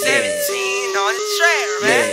17 on the track, man.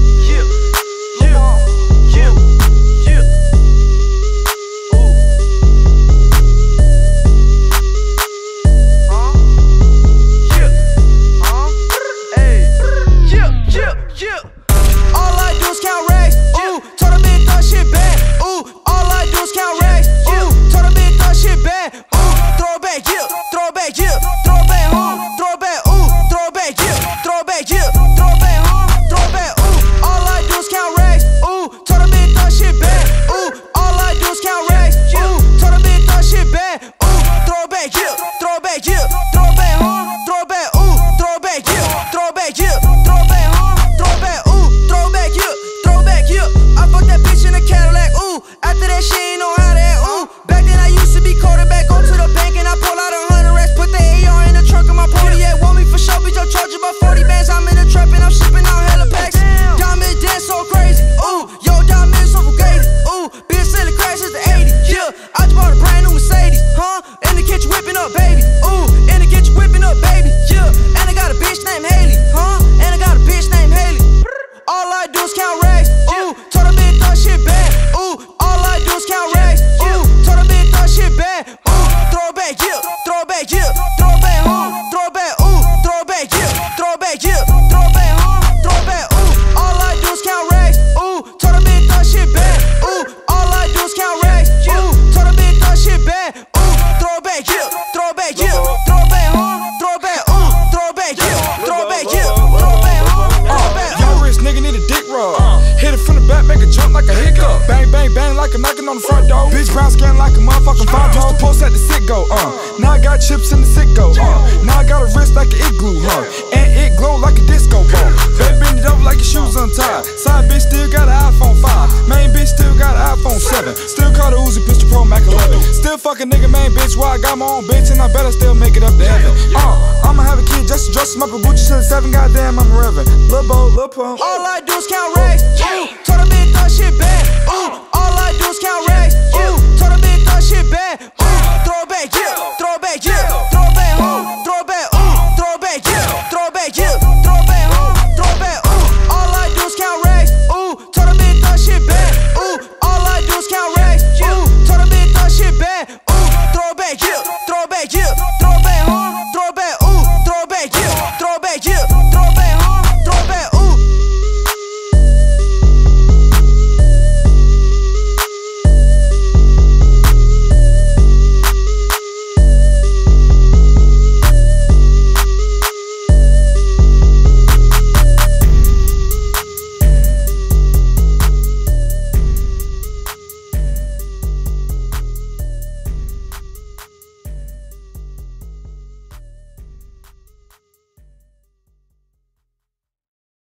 All I do is count racks. Ooh, told a bitch throw shit back. Ooh, all I do is count racks. Ooh, told a bitch throw shit back. Ooh, throw it back, yeah, throw it back, yeah, throw it back home, throw it back, ooh, throw it back, yeah, throw it back, yeah, throw it back home, throw it back, ooh. All I do is count racks. Ooh, told a bitch throw shit back. Ooh, all I do is count racks. Ooh, told a bitch throw shit back. Ooh, throw it back, yeah, throw it back, yeah, throw it back home, throw it back, ooh, throw it back, yeah, throw it back, yeah, throw it back home, throw it back, ooh, throw it back, yeah, throw it back, yeah. I fucked that bitch in a Cadillac, ooh. After that she ain't know how to act, ooh. Back then I used to be quarterback, go to the bank and I pull out 100 racks, put the AR in the trunk of my Pontiac. Want me for sure, bitch, I'm charging about 40 bands. I'm in the trap and I'm shipping out hella packs. Diamond dance so crazy, ooh. Yo, diamond so fugazi, ooh. Bitch selling crash since the 80s, yeah. I just bought a brand new Mercedes, huh? In the kitchen whipping up, baby, ooh. In the kitchen whipping up, baby, yeah. And I got a bitch named Haley, huh? And I got a bitch named Haley. All I do is count racks, ooh. Told a bitch throw shit back, ooh. All I do is count racks, ooh. Told a bitch throw shit back, ooh. Throw it back, yeah, throw it back, yeah, throw it back home, throw it back, ooh. Throw it back, yeah, throw it back, yeah, throw it back home, throw it back, ooh. All I do is count racks, ooh. Told a bitch throw shit back, ooh. All I do is count racks, ooh. Told a bitch throw shit back, ooh. Throw it back, yeah, throw it back, yeah, throw it back home, throw it back, ooh. Throw it back, yeah, throw it back, yeah, throw it back home, throw it back, young rich nigga need a dick rub. Hit it from the back, make it jump like a hiccup. Bang, bang, bang like a knocking on the front door. Bitch brown skin like a motherfucking fire. Used to post at the sit go, now I got chips in the sit go, now I got a wrist like an igloo, and it glow like a disco ball. Baby bend it over like your shoes untied. Side bitch still got an iPhone 5. Main bitch still got an iPhone 7. Still call the Uzi pistol Pro Mac 11. Still fucking nigga main bitch while I got my own bitch, and I bet I still make it up to heaven. I'ma have a kid just to dress him up a Gucci to the 7. Goddamn, I'm a reverend. Lil' Bo, Lil' Pump. all I do is count racks, ooh. Told a bitch throw shit back, ooh. All I do is count racks, ooh. Told a bitch throw shit back, ooh. Throw it back, yeah.